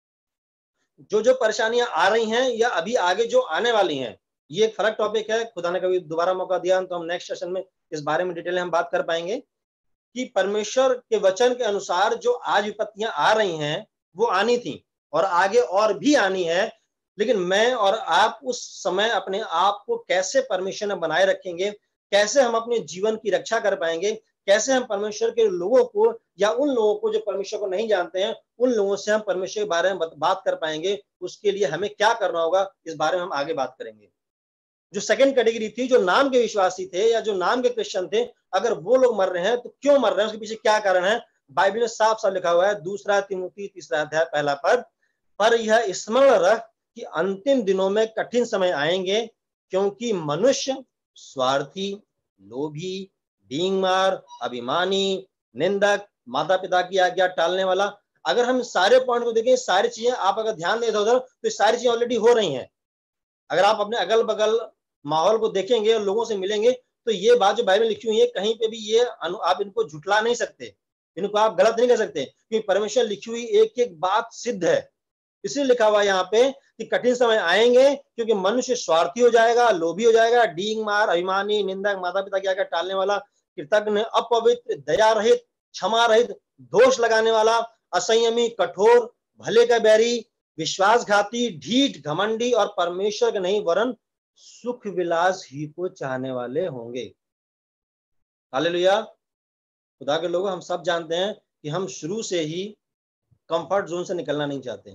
जो जो परेशानियां आ रही हैं या अभी आगे जो आने वाली हैं, ये एक फर्क टॉपिक है। खुदा ने कभी दोबारा मौका दिया तो हम नेक्स्ट सेशन में इस बारे में डिटेल में हम बात कर पाएंगे कि परमेश्वर के वचन के अनुसार जो आज विपत्तियां आ रही हैं वो आनी थी और आगे और भी आनी है, लेकिन मैं और आप उस समय अपने आप को कैसे परमेश्वर में बनाए रखेंगे, कैसे हम अपने जीवन की रक्षा कर पाएंगे, कैसे हम परमेश्वर के लोगों को या उन लोगों को जो परमेश्वर को नहीं जानते हैं उन लोगों से हम परमेश्वर के बारे में बात कर पाएंगे, उसके लिए हमें क्या करना होगा, इस बारे में हम आगे बात करेंगे। जो सेकंड कैटेगरी थी, जो नाम के विश्वासी थे या जो नाम के क्रिश्चियन थे, अगर वो लोग मर रहे हैं तो क्यों मर रहे हैं, उसके पीछे क्या कारण है। बाइबल में साफ साफ लिखा हुआ है, दूसरा तीमुथी तीसरा अध्याय पहला पद, पर यह स्मरण रख कि अंतिम दिनों में कठिन समय आएंगे, क्योंकि मनुष्य स्वार्थी, लोभी, डींगमार, अभिमानी, निंदक, माता पिता की आज्ञा टालने वाला। अगर हम सारे पॉइंट को देखें, सारी चीजें आप अगर ध्यान दें उधर, तो सारी चीजें ऑलरेडी हो रही हैं। अगर आप अपने अगल बगल माहौल को देखेंगे और लोगों से मिलेंगे तो ये बात जो बाइबल में लिखी हुई है कहीं पे भी ये आप इनको झुठला नहीं सकते, इनको आप गलत नहीं कर सकते, क्योंकि परमेश्वर लिखी हुई एक एक बात सिद्ध है। इसलिए लिखा हुआ यहाँ पे कि कठिन समय आएंगे क्योंकि मनुष्य स्वार्थी हो जाएगा, लोभी हो जाएगा, डींग मार, अभिमानी, निंदक, माता पिता की आज्ञा टालने वाला, कृतज्ञ, अपवित्र, दया रहित, क्षमा रहित, दोष लगाने वाला, असंयमी, कठोर, भले का बैरी, विश्वासघाती, ढीठ, घमंडी और परमेश्वर के नहीं वरन सुख विलास ही को चाहने वाले होंगे। हालेलुया। खुदा के लोगों, हम सब जानते हैं कि हम शुरू से ही कंफर्ट जोन से निकलना नहीं चाहते।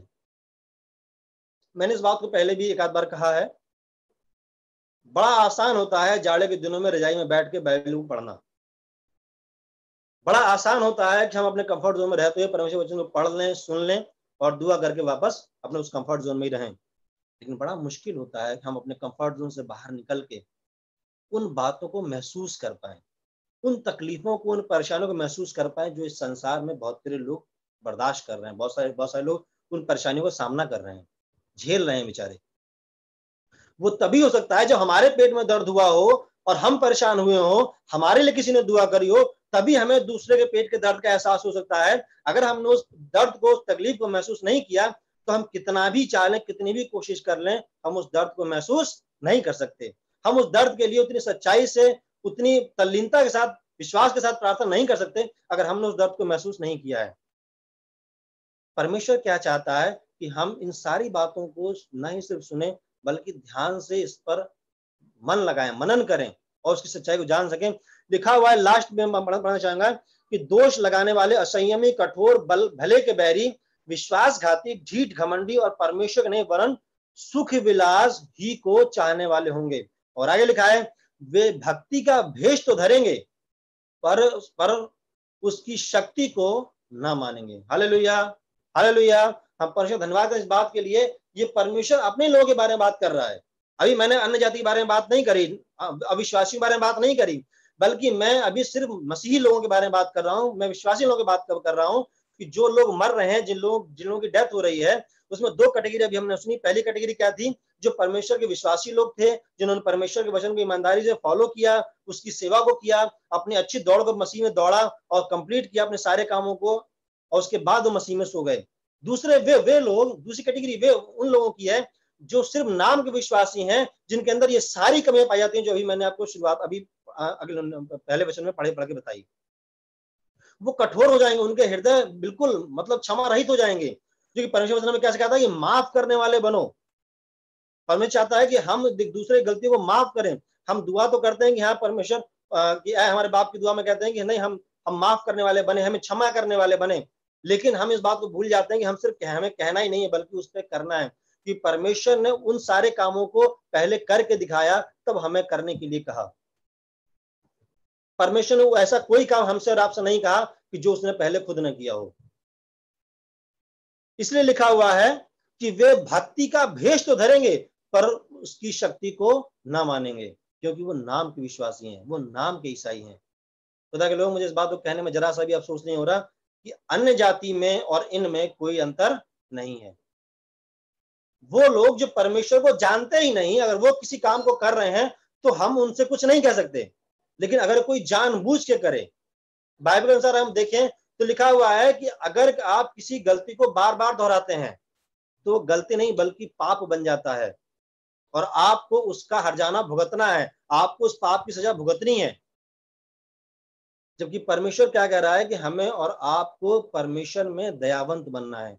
मैंने इस बात को पहले भी एक आध बार कहा है, बड़ा आसान होता है जाड़े के दिनों में रजाई में बैठ के बाइबल को पढ़ना। बड़ा आसान होता है कि हम अपने कंफर्ट जोन में रहते हुए परमेश्वर वचन को पढ़ लें, सुन लें और दुआ करके वापस अपने उस कंफर्ट जोन में ही रहें। लेकिन बड़ा मुश्किल होता है कि हम अपने कंफर्ट जोन से बाहर निकल के उन बातों को महसूस कर पाएं, उन तकलीफों को, उन परेशानियों को महसूस कर पाएं जो इस संसार में बहुत सारे लोग बर्दाश्त कर रहे हैं। बहुत सारे बहुत सारे लोग उन परेशानियों का सामना कर रहे हैं, झेल रहे हैं बेचारे। वो तभी हो सकता है जब हमारे पेट में दर्द हुआ हो और हम परेशान हुए हो, हमारे लिए किसी ने दुआ करी हो, तभी हमें दूसरे के पेट के दर्द का एहसास हो सकता है। अगर हमने उस दर्द को, उस तकलीफ को महसूस नहीं किया तो हम कितना भी चाहें, कितनी भी कोशिश कर लें, हम उस दर्द को महसूस नहीं कर सकते। हम उस दर्द के लिए उतनी सच्चाई से, उतनी तल्लीनता के साथ, विश्वास के साथ प्रार्थना नहीं कर सकते अगर हमने उस दर्द को महसूस नहीं किया है। परमेश्वर क्या चाहता है कि हम इन सारी बातों को न ही सिर्फ सुने बल्कि ध्यान से इस पर मन लगाएं, मनन करें और उसकी सच्चाई को जान सकें। लिखा हुआ है, लास्ट में मैं पढ़ना चाहूंगा कि दोष लगाने वाले, असंयमी, कठोर, बल भले के बैरी, विश्वासघाती, ढीठ, घमंडी और परमेश्वर के नहीं वरन सुख विलास ही को चाहने वाले होंगे। और आगे लिखा है, वे भक्ति का भेष तो धरेंगे पर पर उसकी शक्ति को न मानेंगे। हालेलुया, हालेलुया। हम परमेश्वर धन्यवाद है इस बात के लिए। ये परमेश्वर अपने लोगों के बारे में बात कर रहा है। अभी मैंने अन्य जाति के बारे में बात नहीं करी, अविश्वासी के बारे में बात नहीं करी, बल्कि मैं अभी सिर्फ मसीही लोगों के बारे में बात कर रहा हूं। मैं विश्वासी लोगों की बात कर रहा हूं कि जो लोग मर रहे हैं, जिन लोग जिन लोगों की डेथ हो रही है, उसमें दो कैटेगरी अभी हमने सुनी। पहली कैटेगरी क्या थी? जो परमेश्वर के विश्वासी लोग थे, जिन्होंने परमेश्वर के वचन को ईमानदारी से फॉलो किया, उसकी सेवा को किया, अपनी अच्छी दौड़ को मसीह में दौड़ा और कंप्लीट किया अपने सारे कामों को, और उसके बाद वो मसीह में सो गए। दूसरे वे वे लोग, दूसरी कैटेगरी वे उन लोगों की है जो सिर्फ नाम के विश्वासी हैं, जिनके अंदर ये सारी कमियां पाई जाती हैं जो अभी मैंने आपको शुरुआत अभी अगले पहले वचन में पढ़े पढ़ के बताई। वो कठोर हो जाएंगे, उनके हृदय बिल्कुल मतलब क्षमा रहित हो जाएंगे, क्योंकि परमेश्वर वचन में क्या सिखाता है कि माफ करने वाले बनो। परमेश्वर चाहता है कि हम दूसरे गलतियों को माफ करें। हम दुआ तो करते हैं कि हाँ परमेश्वर कि हमारे बाप की दुआ में कहते हैं कि नहीं, हम हम माफ करने वाले बने, हमें क्षमा करने वाले बने, लेकिन हम इस बात को भूल जाते हैं कि हम सिर्फ कह, हमें कहना ही नहीं है बल्कि उस पर करना है, कि परमेश्वर ने उन सारे कामों को पहले करके दिखाया, तब हमें करने के लिए कहा। परमेश्वर ने ऐसा कोई काम हमसे और आपसे नहीं कहा कि जो उसने पहले खुद न किया हो। इसलिए लिखा हुआ है कि वे भक्ति का भेष तो धरेंगे पर उसकी शक्ति को ना मानेंगे, क्योंकि वो नाम के विश्वासी हैं, वो नाम के ईसाई हैं। खुदा के लोग, मुझे इस बात को कहने में जरा सा भी अफसोस नहीं हो रहा कि अन्य जाति में और इनमें कोई अंतर नहीं है। वो लोग जो परमेश्वर को जानते ही नहीं, अगर वो किसी काम को कर रहे हैं तो हम उनसे कुछ नहीं कह सकते, लेकिन अगर कोई जानबूझ के करे, बाइबल के अनुसार हम देखें तो लिखा हुआ है कि अगर आप किसी गलती को बार बार दोहराते हैं तो गलती नहीं बल्कि पाप बन जाता है, और आपको उसका हर्जाना भुगतना है, आपको उस पाप की सजा भुगतनी है। जबकि परमेश्वर क्या कह रहा है कि हमें और आपको परमेश्वर में दयावंत बनना है,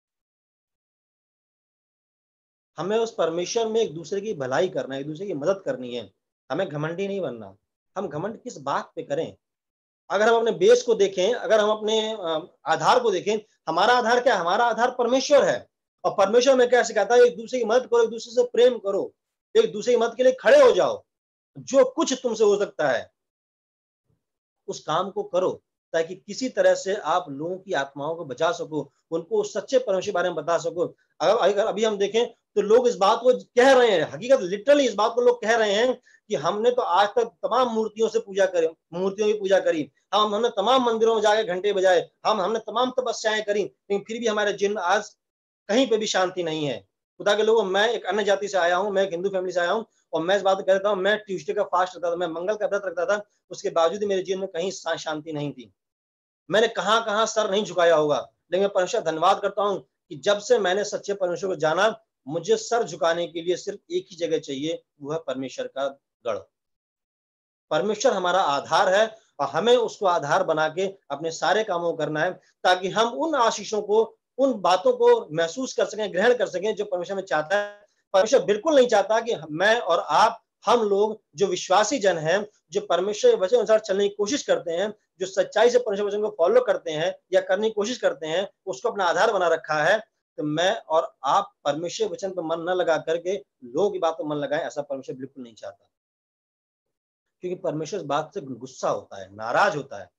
हमें उस परमेश्वर में एक दूसरे की भलाई करना है, एक दूसरे की मदद करनी है, हमें घमंडी नहीं बनना। हम घमंड किस बात पे करें? अगर हम अपने बेस को देखें, अगर हम अपने आधार को देखें, हमारा आधार क्या है? हमारा आधार परमेश्वर है, और परमेश्वर में क्या सिखाता है? एक दूसरे की मदद करो, एक दूसरे से प्रेम करो, एक दूसरे की मदद के लिए खड़े हो जाओ, जो कुछ तुमसे हो सकता है उस काम को करो, ताकि किसी तरह से आप लोगों की आत्माओं को बचा सको, उनको उस सच्चे परमेश्वर के बारे में बता सको। अगर अगर अभी हम देखें तो लोग इस बात को कह रहे हैं, हकीकत लिटरली इस बात को लोग कह रहे हैं कि हमने तो आज तक तमाम मूर्तियों से पूजा करी, मूर्तियों की पूजा करी, हम हमने तमाम मंदिरों में जाके घंटे बजाए, हम हमने तमाम तपस्याएं करी, लेकिन फिर भी हमारे जीवन में आज कहीं पे भी शांति नहीं है। खुदा के लोगों, मैं एक अन्य जाति से आया हूँ, मैं एक हिंदू फैमिली से आया हूँ, और मैं इस बात कहता हूँ, मैं ट्यूसडे का फास्ट रखता था, मैं मंगल का व्रत रखता था, उसके बावजूद मेरे जीवन में कहीं शांति नहीं थी। मैंने कहां कहां सर नहीं झुकाया होगा, लेकिन मैं परमेश्वर धन्यवाद करता हूं कि जब से मैंने सच्चे परमेश्वर को जाना, मुझे सर झुकाने के लिए सिर्फ एक ही जगह चाहिए, वो है परमेश्वर का गढ़। परमेश्वर हमारा आधार है, और हमें उसको आधार बना के अपने सारे कामों को करना है, ताकि हम उन आशीषों को, उन बातों को महसूस कर सकें, ग्रहण कर सकें जो परमेश्वर में चाहता है। परमेश्वर बिल्कुल नहीं चाहता कि मैं और आप, हम लोग जो विश्वासी जन हैं, जो परमेश्वर के वचन अनुसार चलने की कोशिश करते हैं, जो सच्चाई से परमेश्वर वचन को फॉलो करते हैं या करने की कोशिश करते हैं, उसको अपना आधार बना रखा है, तो मैं और आप परमेश्वर वचन पर मन न लगा करके लोगों की बात पर मन लगाएं, ऐसा परमेश्वर बिल्कुल नहीं चाहता। क्योंकि परमेश्वर इस बात से गुस्सा होता है, नाराज होता है।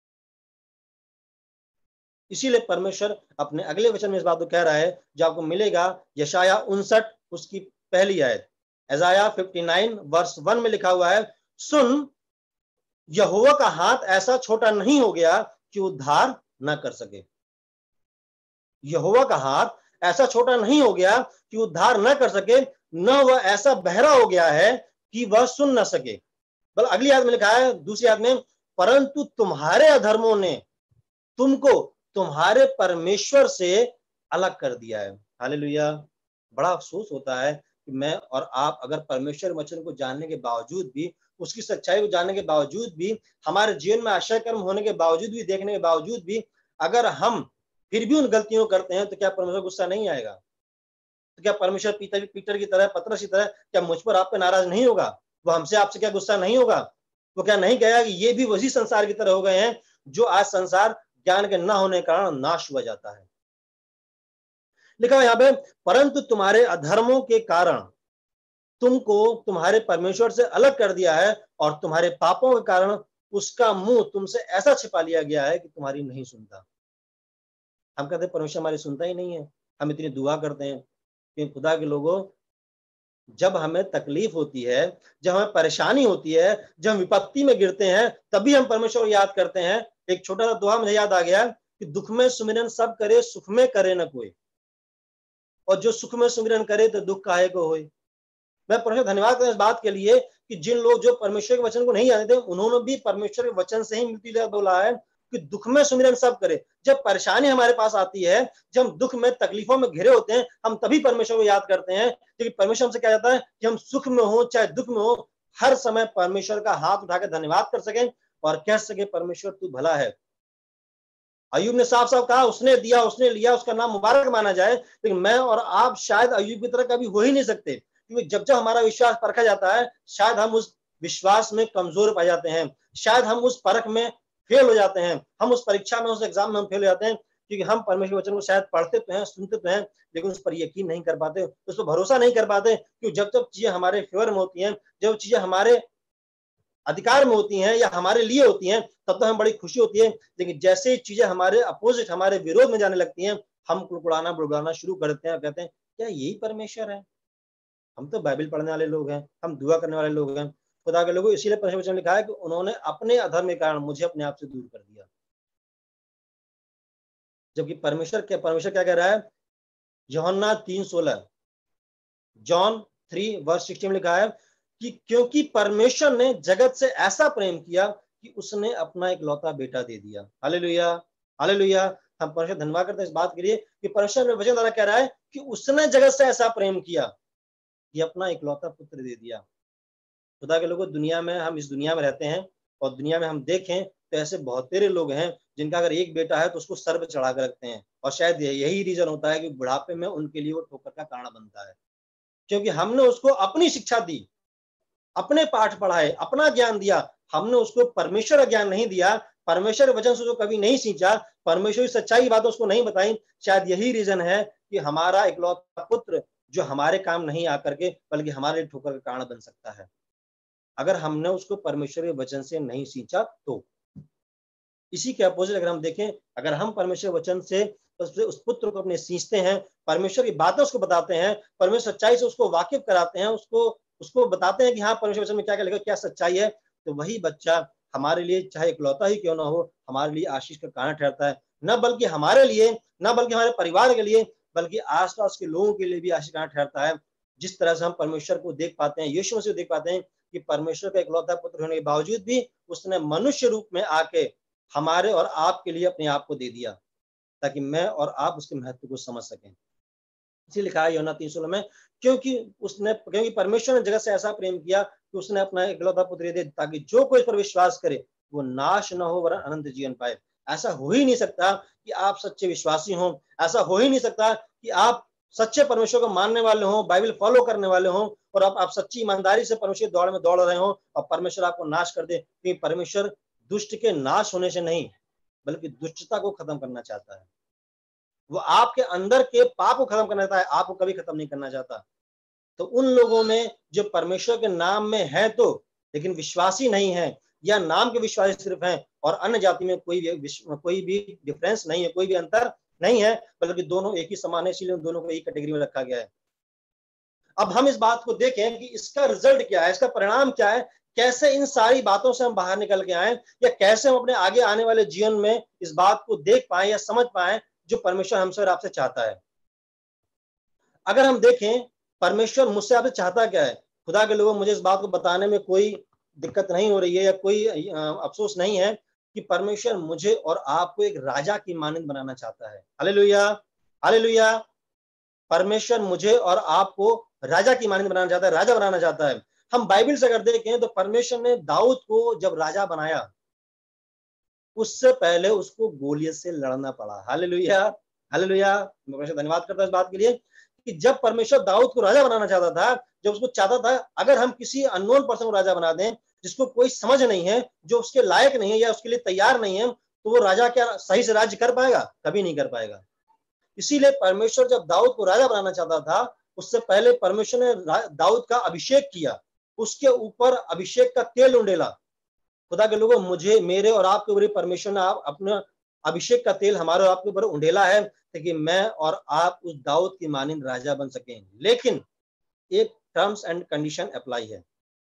इसीलिए परमेश्वर अपने अगले वचन में इस बात को कह रहा है, जो आपको मिलेगा यशाया उनसठ उसकी पहली आयत, यशाया उनसठ वर्ष वन में लिखा हुआ है, सुन, यहोवा का हाथ ऐसा छोटा नहीं हो गया कि उद्धार न कर सके। यहोवा का हाथ ऐसा छोटा नहीं हो गया कि उद्धार न कर सके, न वह ऐसा बहरा हो गया है कि वह सुन न सके। बल अगली याद में लिखा है, दूसरी याद में, परंतु तुम्हारे अधर्मों ने तुमको तुम्हारे परमेश्वर से अलग कर दिया है। हालेलुया। बड़ा अफसोस होता है कि मैं और आप अगर परमेश्वर वचन को जानने के बावजूद भी, उसकी सच्चाई को जानने के बावजूद भी, हमारे जीवन में आश्चर्य कर्म होने के बावजूद भी, देखने के बावजूद भी, अगर हम फिर भी उन गलतियों को करते हैं, तो क्या परमेश्वर गुस्सा नहीं आएगा? तो क्या परमेश्वर पीटर पीटर की तरह, पतरस की तरह, क्या मुझ पर आप पे नाराज नहीं होगा? वो हमसे आपसे क्या गुस्सा नहीं होगा? वो क्या नहीं कहेगा कि ये भी वही संसार की तरह हो गए हैं जो आज संसार ज्ञान के न होने के कारण नाश हुआ जाता है? लिखा है यहाँ पे, परंतु तुम्हारे अधर्मों के कारण तुमको तुम्हारे परमेश्वर से अलग कर दिया है, और तुम्हारे पापों के कारण उसका मुंह तुमसे ऐसा छिपा लिया गया है कि तुम्हारी नहीं सुनता। हम कहते हैं परमेश्वर हमारी सुनता ही नहीं है, हम इतनी दुआ करते हैं, कि खुदा के लोगों, जब हमें तकलीफ होती है, जब हमें परेशानी होती है, जब हम विपत्ति में गिरते हैं, तभी हम परमेश्वर को याद करते हैं। एक छोटा सा दोहा मुझे याद आ गया कि दुख में सुमिरन सब करे, सुख में करे न कोई, और जो सुख में सुमिरन करे तो दुख काहे को होए। मैं परमेश्वर धन्यवाद करता हूं इस बात के लिए कि जिन लोग जो परमेश्वर के वचन को नहीं जानते थे, उन्होंने भी परमेश्वर के वचन से ही मिलती बोला है कि दुख में सुमिरन सब करे। जब परेशानी हमारे पास आती है, जब हम दुख में, तकलीफों में घिरे होते हैं, हम तभी परमेश्वर को याद करते हैं। क्योंकि परमेश्वर हमसे क्या जाता है कि हम सुख में हो चाहे दुख में हो, हर समय परमेश्वर का हाथ उठाकर धन्यवाद कर सकें और कह सके परमेश्वर तू भला है। अय्यूब ने साफ साफ कहा, उसने दिया, उसने लिया, उसका नाम मुबारक माना जाए। लेकिन मैं और आप शायद अय्यूब की तरह कभी हो ही नहीं सकते, क्योंकि जब जब हमारा विश्वास परखा जाता है, शायद हम उस विश्वास में कमजोर पाए जाते हैं, शायद हम उस परख में फेल हो जाते हैं, हम उस परीक्षा में, उस एग्जाम में हम फेल हो जाते हैं। क्योंकि हम परमेश्वर के वचन को शायद पढ़ते तो हैं, सुनते तो हैं, लेकिन उस पर यकीन नहीं कर पाते, उस पर भरोसा नहीं कर पाते। क्योंकि जब तक चीजें हमारे फेवर में होती हैं, जब चीजें हमारे अधिकार में होती हैं या हमारे लिए होती हैं, तब तो हमें बड़ी खुशी होती है। लेकिन जैसे ही चीजें हमारे अपोजिट, हमारे विरोध में जाने लगती हैं, हम कुड़कुड़ाना बुड़बुड़ाना शुरू करते हैं और कहते हैं क्या यही परमेश्वर है? हम तो बाइबल पढ़ने वाले लोग हैं, हम दुआ करने वाले लोग हैं। खुदा के लोगों, इसीलिए परमेश्वर वचन लिखा है कि उन्होंने अपने अधर्म के कारण मुझे अपने आप से दूर कर दिया। जबकि परमेश्वर क्या परमेश्वर क्या कह रहा है? यूहन्ना तीन सोलह, जॉन थ्री वर्स सिक्सटीन में लिखा है कि क्योंकि परमेश्वर ने जगत से ऐसा प्रेम किया कि उसने अपना एक लौता बेटा दे दिया। हालेलुया, हालेलुया। हम परमेश्वर धन्यवाद करते हैं इस बात के लिए कि परमेश्वर ने वचन द्वारा कह रहा है कि उसने जगत से ऐसा प्रेम किया कि अपना एक लौता पुत्र दे दिया। खुदा के लोगों, दुनिया में, हम इस दुनिया में रहते हैं और दुनिया में हम देखें तो ऐसे बहुत तेरे लोग हैं जिनका अगर एक बेटा है तो उसको सर पे चढ़ा कर रखते हैं, और शायद यही रीजन होता है कि बुढ़ापे में उनके लिए वो ठोकर का कारण बनता है, क्योंकि हमने उसको अपनी शिक्षा दी, अपने पाठ पढ़ाए, अपना ज्ञान दिया, हमने उसको परमेश्वर का ज्ञान नहीं दिया, परमेश्वर के वचन से जो कभी नहीं सींचा, परमेश्वर की सच्चाई बातें उसको नहीं बताई। शायद यही रीजन है कि हमारा इकलौता पुत्र जो हमारे काम नहीं आकर के बल्कि हमारे लिए ठोकर का कारण बन सकता है, अगर हमने उसको परमेश्वर के वचन से नहीं सींचा तो। इसी के अपोजिट अगर हम देखें, अगर हम परमेश्वर के वचन से उस पुत्र को अपने सींचते हैं, परमेश्वर की बातें उसको बताते हैं, परमेश्वर सच्चाई से उसको वाकिफ कराते हैं, उसको उसको बताते हैं कि हाँ परमेश्वर वचन में क्या क्या लिखा, क्या सच्चाई है, तो वही बच्चा हमारे लिए चाहे इकलौता ही क्यों ना हो, हमारे लिए आशीष का कारण ठहरता है। न बल्कि हमारे लिए, न बल्कि हमारे परिवार के लिए, बल्कि आसपास के लोगों के लिए भी आशीष का कारण ठहरता है। जिस तरह से हम परमेश्वर को देख पाते हैं, यीशु मसीह को देख पाते हैं कि परमेश्वर का इकलौता पुत्र होने के बावजूद भी उसने मनुष्य रूप में आके हमारे और आपके लिए अपने आप को दे दिया, ताकि मैं और आप उसके महत्व को समझ सकें। इसीलिए लिखा है यूहन्ना तीन सोलह में, क्योंकि उसने क्योंकि परमेश्वर ने जगत से ऐसा प्रेम किया कि उसने अपना इकलौता पुत्र दे, ताकि जो कोई इस पर विश्वास करे वो नाश न हो वरन अनंत जीवन पाए। ऐसा हो ही नहीं सकता कि आप सच्चे विश्वासी हों, ऐसा हो ही नहीं सकता कि आप सच्चे परमेश्वर को मानने वाले हों, बाइबल फॉलो करने वाले हों, और आप, आप सच्ची ईमानदारी से परमेश्वर दौड़ में दौड़ रहे हों और परमेश्वर आपको नाश कर दे। क्योंकि परमेश्वर दुष्ट के नाश होने से नहीं, बल्कि दुष्टता को खत्म करना चाहता है। वो आपके अंदर के पाप को खत्म करना चाहता है, आपको कभी खत्म नहीं करना चाहता। तो उन लोगों में जो परमेश्वर के नाम में है तो, लेकिन विश्वासी नहीं है, या नाम के विश्वासी सिर्फ हैं, और अन्य जाति में कोई भी कोई भी डिफरेंस नहीं है, कोई भी अंतर नहीं है, बल्कि दोनों एक ही समान है, इसीलिए दोनों को एक कैटेगरी में रखा गया है। अब हम इस बात को देखें कि इसका रिजल्ट क्या है, इसका परिणाम क्या है, कैसे इन सारी बातों से हम बाहर निकल के आए, या कैसे हम अपने आगे आने वाले जीवन में इस बात को देख पाए या समझ पाए जो परमेश्वर हमसे और आपसे चाहता है। अगर हम देखें परमेश्वर मुझसे आपसे चाहता क्या है, खुदा के लोगों, मुझे इस बात को बताने में कोई दिक्कत नहीं हो रही है या कोई अफसोस नहीं है कि परमेश्वर मुझे और आपको एक राजा की मानंद बनाना चाहता है। Hallelujah, hallelujah. परमेश्वर मुझे और आपको राजा की मानंद बनाना चाहता है, राजा बनाना चाहता है। हम बाइबल से अगर देखें तो परमेश्वर ने दाऊद को जब राजा बनाया, उससे पहले उसको गोलियत से लड़ना पड़ा। Hallelujah, hallelujah. मैं परमेश्वर धन्यवाद करता हूं इस बात के लिए कि जब परमेश्वर दाऊद को राजा बनाना चाहता था, जब उसको चाहता था अगर हम किसी अननोन पर्सन को राजा बना दें, जिसको कोई समझ नहीं है, जो उसके लायक नहीं है या उसके लिए तैयार नहीं है, तो वो राजा क्या सही से राज्य कर पाएगा? कभी नहीं कर पाएगा। इसीलिए परमेश्वर जब दाऊद को राजा बनाना चाहता था, उससे पहले परमेश्वर ने दाऊद का अभिषेक किया, उसके ऊपर अभिषेक का तेल उंडेला। खुदा के लोगों, मुझे, मेरे और आपके ऊपर परमेश्वर ने आप अपना अभिषेक का तेल हमारे और आपके ऊपर उंडेला है, ताकि मैं और आप उस दाऊद की मानिंद राजा बन सकें। लेकिन एक टर्म्स एंड कंडीशन अप्लाई है।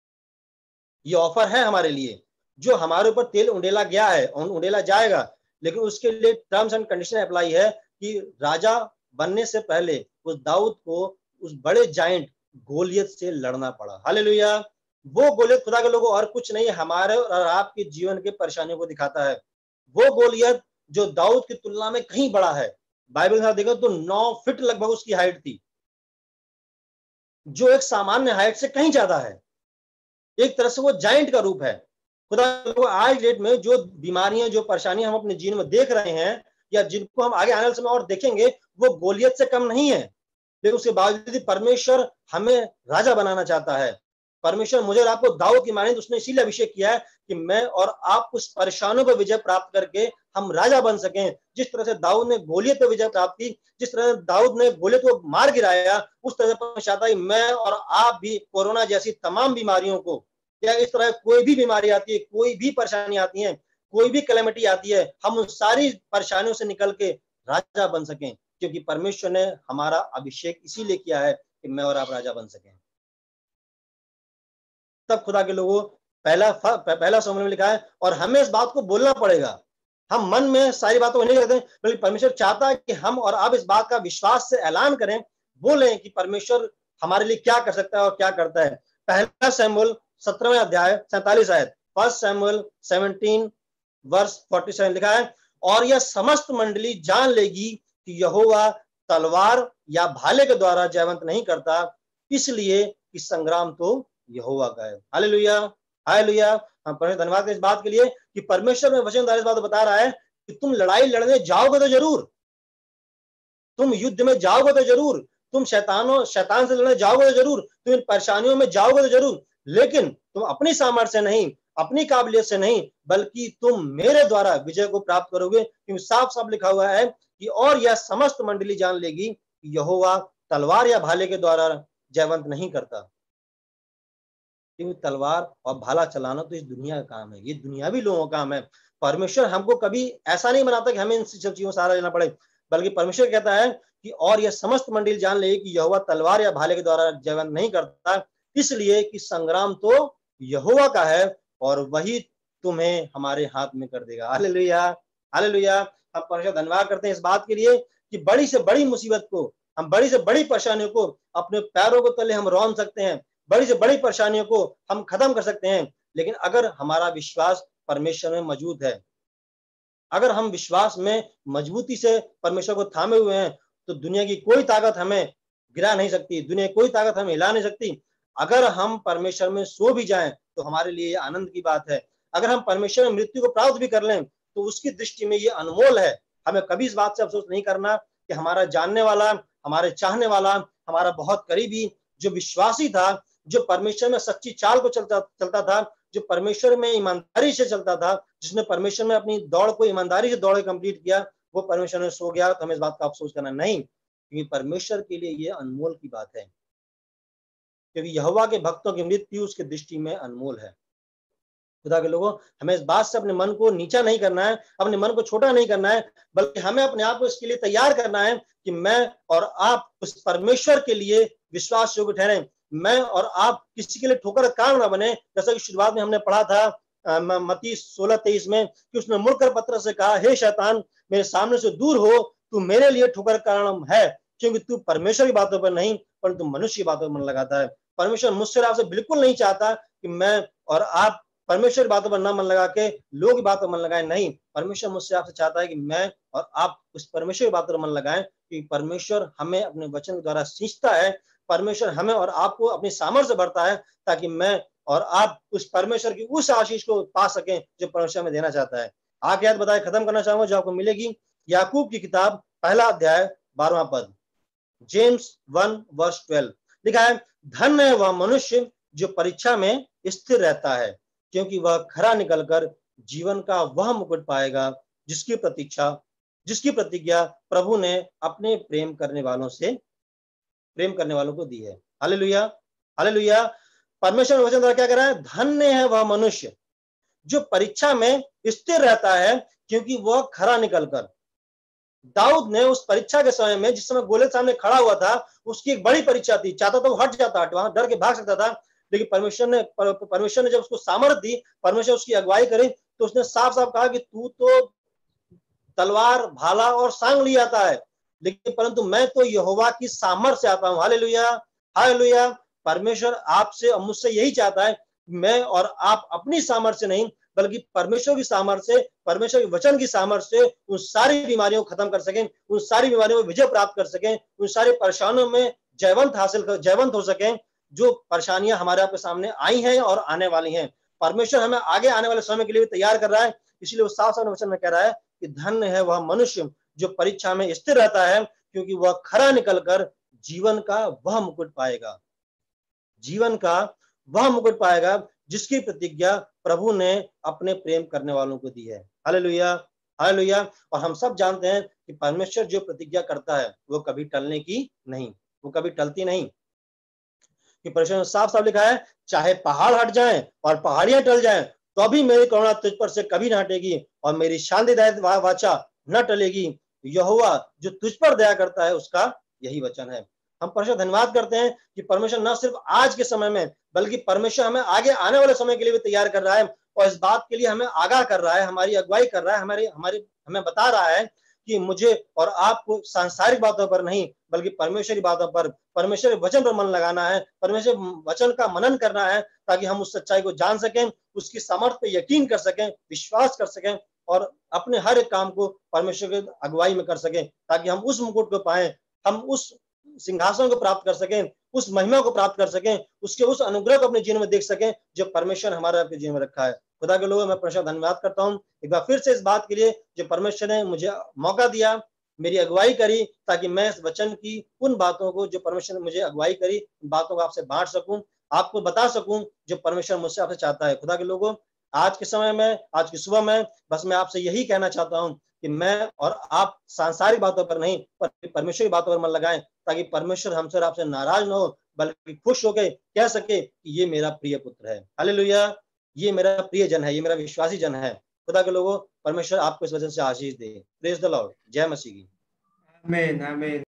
ये ऑफर है हमारे लिए, जो हमारे ऊपर तेल उंडेला गया है और उंडेला जाएगा, लेकिन उसके लिए टर्म्स एंड कंडीशन अप्लाई है कि राजा बनने से पहले उस दाऊद को उस बड़े जायंट गोलियत से लड़ना पड़ा। हालेलुया। वो गोलियत खुदा के लोगों और कुछ नहीं, हमारे और आपके जीवन के परेशानियों को दिखाता है। वो गोलियत जो दाऊद की तुलना में कहीं बड़ा है, बाइबल में देखो तो नौ फीट लगभग उसकी हाइट थी, जो एक सामान्य हाइट से कहीं ज्यादा है। एक तरह से वो जायंट का रूप है। खुदा आज डेट में जो बीमारियां, जो परेशानियां हम अपने जीवन में देख रहे हैं या जिनको हम आगे आने वाले समय और देखेंगे, वो गोलियत से कम नहीं है, लेकिन उसके बावजूद परमेश्वर हमें राजा बनाना चाहता है। परमेश्वर मुझे और आपको दाऊद की मानिंद उसने इसीलिए अभिषेक किया है कि मैं और आप उस परेशानियों पर विजय प्राप्त करके हम राजा बन सकें। जिस तरह से दाऊद ने गोलियत पर विजय प्राप्त की, जिस तरह दाऊद ने गोलियत को मार गिराया, उस तरह से परमेश्वर चाहता है मैं और आप भी कोरोना जैसी तमाम बीमारियों को, या इस तरह कोई भी बीमारी आती है, कोई भी परेशानी आती है, कोई भी कैलेमिटी आती है, हम उन सारी परेशानियों से निकल के राजा बन सकें, क्योंकि परमेश्वर ने हमारा अभिषेक इसीलिए किया है कि मैं और आप राजा बन सकें। तब खुदा के लोगों पहला पहला समूह में लिखा है, और हमें इस बात को बोलना पड़ेगा। हम मन में सारी बातों को नहीं करते, बल्कि परमेश्वर चाहता है कि हम और आप इस बात का विश्वास से ऐलान करें, बोलें कि परमेश्वर हमारे लिए क्या कर सकता है और क्या करता है। पहला शमूएल सत्रहवें अध्याय सैंतालीस आयत, फर्स्ट शमूएल सत्रह वर्ष सैंतालीस लिखा है, और यह समस्त मंडली जान लेगी कि यहोवा तलवार या भाले के द्वारा जयवंत नहीं करता, इसलिए कि संग्राम तो यहोवा का है। Hallelujah, hallelujah. हम परमेश्वर धन्यवाद इस बात के लिए कि परमेश्वर में वचन द्वारा इस बात बता रहा है कि तुम लड़ाई लड़ने जाओगे तो जरूर, तुम युद्ध में जाओगे तो जरूर, तुम शैतानों शैतान से लड़ने जाओगे तो जरूर, तुम इन परेशानियों में जाओगे तो जरूर, लेकिन तुम अपनी सामर्थ्य से नहीं, अपनी काबिलियत से नहीं, बल्कि तुम मेरे द्वारा विजय को प्राप्त करोगे। क्योंकि साफ साफ लिखा हुआ है कि और यह समस्त मंडली जान लेगी कि यहोवा तलवार या भाले के द्वारा जयवंत नहीं करता। क्योंकि तलवार और भाला चलाना तो इस दुनिया का काम है, ये दुनियावी लोगों का काम है। परमेश्वर हमको कभी ऐसा नहीं बनाता कि हमें इन सब चीजों से सहारा लेना पड़े, बल्कि परमेश्वर कहता है कि और यह समस्त मंडली जान लेगी कि यहोवा तलवार या भाले के द्वारा जयवंत नहीं करता, इसलिए कि संग्राम तो यहोवा का है और वही तुम्हें हमारे हाथ में कर देगा। Hallelujah, hallelujah. हम परमेश्वर धन्यवाद करते हैं इस बात के लिए कि बड़ी से बड़ी मुसीबत को, हम बड़ी से बड़ी परेशानियों को अपने पैरों को तले हम रौंद सकते हैं, बड़ी से बड़ी परेशानियों को हम खत्म कर सकते हैं, लेकिन अगर हमारा विश्वास परमेश्वर में मौजूद है, अगर हम विश्वास में मजबूती से परमेश्वर को थामे हुए हैं, तो दुनिया की कोई ताकत हमें गिरा नहीं सकती, दुनिया की कोई ताकत हमें हिला नहीं सकती। अगर हम परमेश्वर में सो भी जाएं तो हमारे लिए आनंद की बात है। अगर हम परमेश्वर में मृत्यु को प्राप्त भी कर लें तो उसकी दृष्टि में ये अनमोल है। हमें कभी इस बात से अफसोस नहीं करना कि हमारा जानने वाला, हमारे चाहने वाला, हमारा बहुत करीबी जो विश्वासी था, जो परमेश्वर में सच्ची चाल को चलता चलता था, जो परमेश्वर में ईमानदारी से चलता था, जिसने परमेश्वर में अपनी दौड़ को ईमानदारी से दौड़ कंप्लीट किया, वो परमेश्वर में सो गया, तो हमें इस बात का अफसोस करना नहीं, क्योंकि परमेश्वर के लिए ये अनमोल की बात है। क्योंकि यहोवा के भक्तों की मृत्यु उसकी दृष्टि में अनमोल है। खुदा के लोगों, हमें इस बात से अपने मन को नीचा नहीं करना है, अपने मन को छोटा नहीं करना है, बल्कि हमें अपने आप को इसके लिए तैयार करना है कि मैं और आप उस परमेश्वर के लिए विश्वास योग्य ठहरे। मैं और आप किसी के लिए ठोकर का कारण न बने, जैसा कि शुरुआत में हमने पढ़ा था मत्ती सोलह तेईस में कि उसने मुड़कर पतरस से कहा, हे शैतान, मेरे सामने से दूर हो, तू मेरे लिए ठोकर का कारण है, क्योंकि तू परमेश्वर की बातों पर नहीं परंतु मनुष्य की बातों पर मन लगाता है। परमेश्वर मुझसे आपसे बिल्कुल नहीं चाहता कि मैं और आप परमेश्वर की बातों पर ना मन लगा के लोग की बातों पर मन लगाए, नहीं। परमेश्वर मुझसे आपसे चाहता है कि मैं और आप उस परमेश्वर की बातों पर मन लगाएं, क्योंकि परमेश्वर हमें अपने वचन के द्वारा सींचता है। परमेश्वर हमें और आपको अपनी सामर्थ्य से भरता है, ताकि मैं और आप उस परमेश्वर की उस आशीष को पा सकें जो परमेश्वर में देना चाहता है। आगे याद बताए खत्म करना चाहूंगा जो आपको मिलेगी, याकूब की किताब पहला अध्याय बारहवां पद, जेम्स वन वर्स ट्वेल्व लिखा है, धन्य है वह मनुष्य जो परीक्षा में स्थिर रहता है, क्योंकि वह खरा निकलकर जीवन का वह मुकुट पाएगा जिसकी प्रतीक्षा जिसकी प्रतिज्ञा प्रभु ने अपने प्रेम करने वालों से प्रेम करने वालों को दी है। Hallelujah, hallelujah. परमेश्वर वचन द्वारा क्या कर रहा है, धन्य है वह मनुष्य जो परीक्षा में स्थिर रहता है, क्योंकि वह खरा निकलकर। दाऊद ने उस परीक्षा के समय में, जिस समय गोलियत सामने खड़ा हुआ था, उसकी एक बड़ी परीक्षा थी, चाहता तो हट जाता, वहां डर के भाग सकता था, लेकिन परमेश्वर ने परमेश्वर ने जब उसको सामर्थ्य दी, परमेश्वर उसकी अगुवाई करी, तो उसने साफ साफ कहा कि तू तो तलवार, भाला और सांग ले आता है, लेकिन परंतु मैं तो यहोवा की सामर्थ्य से आता हूं। Hallelujah, hallelujah. परमेश्वर आपसे और मुझसे यही चाहता है, मैं और आप अपनी सामर्थ्य से नहीं, बल्कि परमेश्वर की सामर्थ्य से, परमेश्वर के वचन की सामर्थ्य से उन सारी बीमारियों को खत्म कर सकें, उन सारी बीमारियों में विजय प्राप्त कर सकें, उन सारी परेशानियों में जयवंत हासिल कर जयवंत हो सकें, जो परेशानियां हमारे आपके सामने आई हैं और आने वाली हैं। परमेश्वर हमें आगे आने वाले समय के लिए तैयार कर रहा है, इसलिए वो साफ साफ वचन में कह रहा है कि धन्य है वह मनुष्य जो परीक्षा में स्थिर रहता है, क्योंकि वह खरा निकलकर जीवन का वह मुकुट पाएगा, जीवन का वह मुकुट पाएगा जिसकी प्रतिज्ञा प्रभु ने अपने प्रेम करने वालों को दी है। Hallelujah, hallelujah. और हम सब जानते हैं कि परमेश्वर जो प्रतिज्ञा करता है वो कभी टलने की नहीं, वो कभी टलती नहीं। कि परमेश्वर ने साफ साफ लिखा है, चाहे पहाड़ हट जाएं और पहाड़ियां टल जाएं तो भी मेरी करुणा तुझ पर से कभी ना हटेगी और मेरी शांतिदायक वाचा न टलेगी। यहोवा जो तुझ पर दया करता है उसका यही वचन है। हम परमेश्वर धन्यवाद करते हैं कि परमेश्वर न सिर्फ आज के समय में बल्कि परमेश्वर हमें आगे आने वाले समय के लिए भी तैयार कर रहा है और इस बात के लिए हमें आगाह कर रहा है, हमारी अगुवाई कर रहा है, हमारी हमारी हमें बता रहा है कि मुझे और आपको सांसारिक बातों पर नहीं बल्कि परमेश्वरी बातों पर, परमेश्वर वचन पर मन लगाना है, परमेश्वर वचन का मनन करना है ताकि हम उस सच्चाई को जान सकें, उसकी सामर्थ पे यकीन कर सकें, विश्वास कर सकें और अपने हर एक काम को परमेश्वर की अगुवाई में कर सकें ताकि हम उस मुकुट को पाएं, हम उस सिंहासन को प्राप्त कर सकें, उस महिमा को प्राप्त कर सकें, उसके उस अनुग्रह को अपने जीवन में देख सकें जो परमेश्वर हमारे आपके जीवन में रखा है। खुदा के लोगों, मैं परमेश्वर धन्यवाद करता हूँ एक बार फिर से इस बात के लिए जो परमेश्वर ने मुझे मौका दिया, मेरी अगुवाई करी ताकि मैं इस वचन की उन बातों को जो परमेश्वर ने मुझे अगुवाई करी, उन बातों को आपसे बांट सकूं, आपको बता सकूं जो परमेश्वर मुझसे आपसे चाहता है। खुदा के लोगों, आज के समय में, आज की सुबह में बस मैं आपसे यही कहना चाहता हूं कि मैं और आप सांसारिक बातों पर नहीं पर परमेश्वर की बातों पर मन लगाएं ताकि परमेश्वर हमसे और आपसे नाराज न हो बल्कि खुश होकर कह सके कि ये मेरा प्रिय पुत्र है। हालेलुया, ये मेरा प्रिय जन है, ये मेरा विश्वासी जन है। खुदा के लोगों, परमेश्वर आपको इस वजह से आशीष दे। Praise the lord. जय मसीह की। आमीन, आमीन।